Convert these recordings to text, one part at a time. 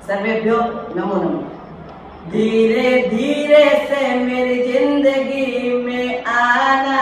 सर्वेभ्यो नमो नमः। धीरे धीरे से मेरी जिंदगी में आना,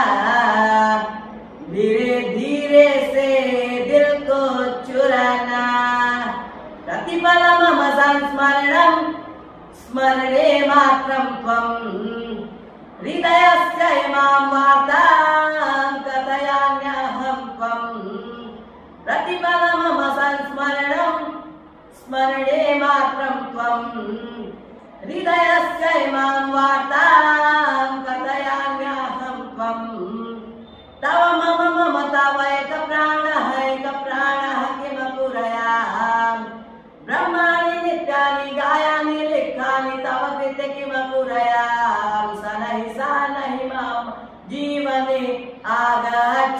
धीरे धीरे से दिल को चुराना, प्रतिपल मम संस्मरणं स्मरणे मात्रं त्वं, हृदयस्य इमां वार्तां कथयाम्यहं त्वं, प्रतिपल मम संस्मरणं स्मरणे मात्रं त्वं, हृदयस्य इमां वार्तां कथयाम्यहं त्वं। तव मम मम तव एक प्राणः किम पुरयाम, ब्रह्माणि नित्यानि गायानि लिखानि तव कृते किम पुरयाम, सनहि सनहि मम जीवने आगच्छ,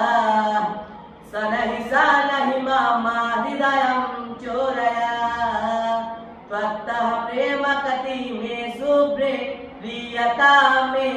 सनहि सनहि मम हृदयं चोरय, त्वत्तः प्रेम कति मे शुभ्रे प्रियता मे,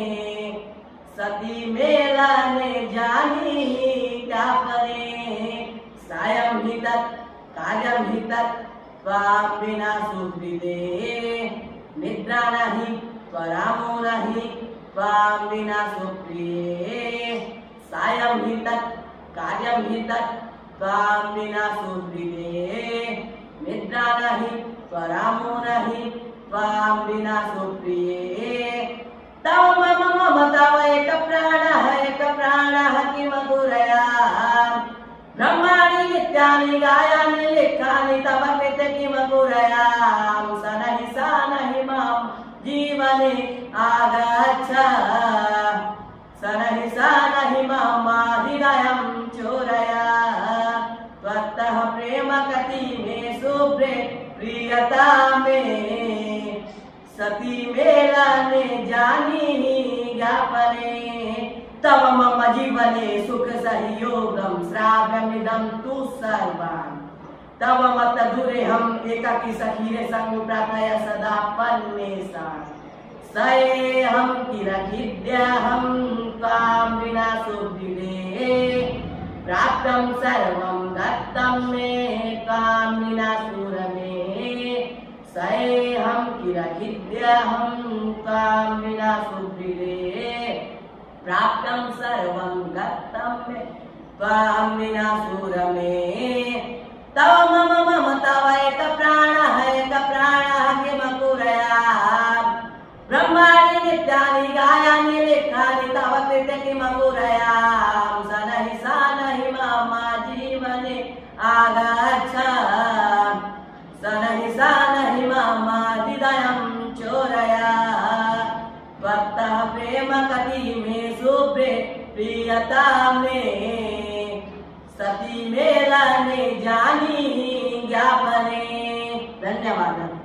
सती मेलने जानी क्या परे, सायं हि तत् कार्यं हि तत् त्वां विना सुहृदे, निद्रा नहि त्वरामो नहि त्वां विना सुप्रिये, सायं हि तत् कार्यं हि तत् त्वां विना सुहृदे, निद्रा नहि त्वरामो नहि त्वां विना सुप्रिये। तव मम मम तव एक प्राणः किम पुरयाम, ब्रह्माणि नित्यानि गायानि लिखानि तव कृते किम पुरयाम, सनहि सनहि मम जीवने आगच्छ, सनहि सनहि मम हृदयं चोरय, त्वत्तः प्रेम कति मे शुभ्रे प्रियता मे, सती मेलने जानी ज्ञापने, तव मम जीवने सुख सहयोगं श्राव्यमिदं तु सर्वान्, तव मत दूरेऽहम् एकाकी सखीरे संग प्रार्थया सदा पन्नेषाम्, सएहं किरखिद्यहं त्वां विना सुहृदे, प्राप्तं सर्वं दत्तं मे त्वां विना सुरमे, सएहं किरखिद्यहं त्वां विना सुहृदे, प्राप्तं सर्वं दत्तं मे त्वां विना सुरमे। तव मम मम तव एक प्राणः किम पुरयाम, ब्रह्माणि नित्यानि गायानि लिखानि तव कृते किम पुरयाम, सनहि सनहि मम जीवने आगच्छ, सनहि सनहि मम हृदयं चोरय, त्वत्तः प्रेम कति मे शुभ्रे प्रियता मे, सती मेलने जानी ज्ञापने। धन्यवाद।